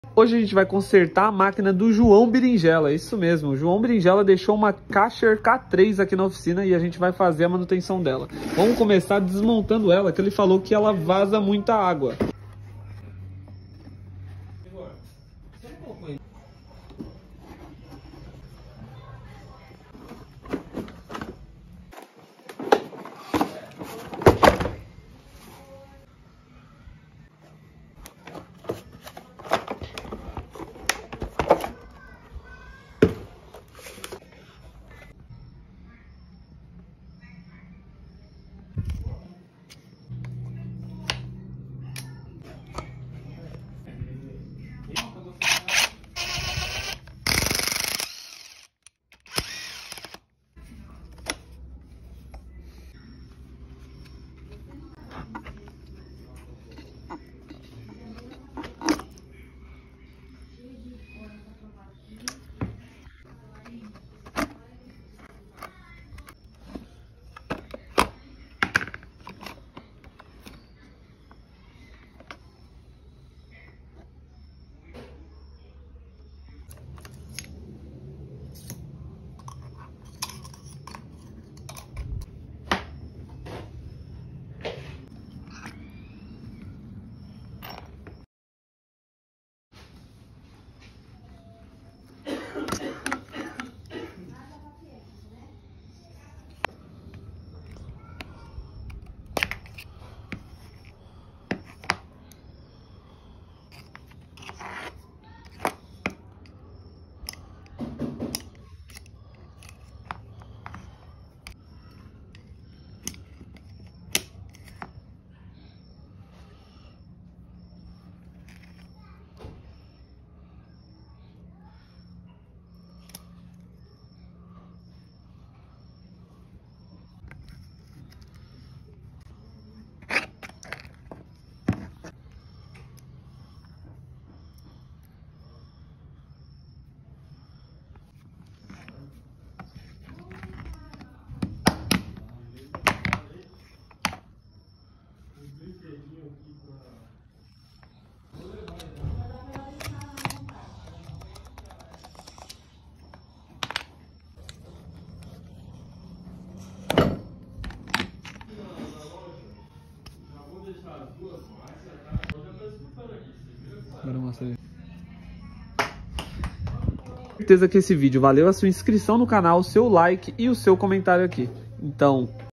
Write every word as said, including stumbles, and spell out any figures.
Hoje a gente vai consertar a máquina do João Berinjela, isso mesmo. O João Berinjela deixou uma Karcher K três aqui na oficina e a gente vai fazer a manutenção dela. Vamos começar desmontando ela, que ele falou que ela vaza muita água. Agora mostra aí. Certeza que esse vídeo valeu a sua inscrição no canal, o seu like e o seu comentário aqui. Então,